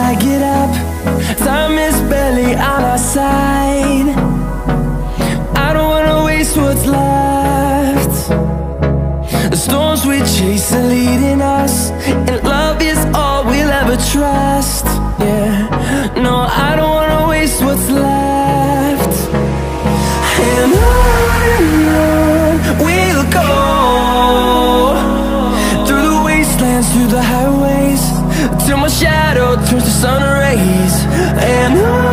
I get up, time is barely on our side. I don't wanna waste what's left. The storms we chase are leading us, and love is all we'll ever trust. Yeah, no, I don't wanna waste what's left. And on we'll go, through the wastelands, through the highways, till my shadow turns to sun rays. And on